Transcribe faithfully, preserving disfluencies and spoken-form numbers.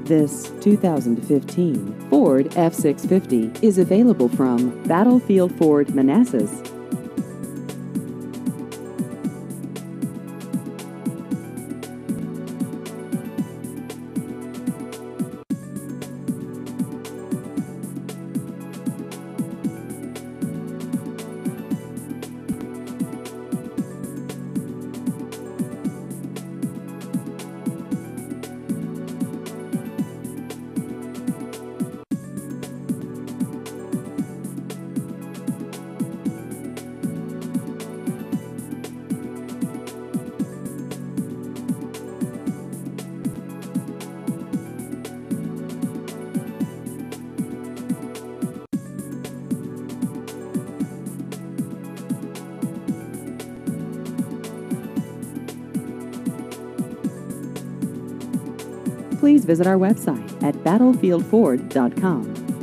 This two thousand fifteen Ford F six fifty is available from Battlefield Ford Manassas. Please visit our website at battlefield ford dot com.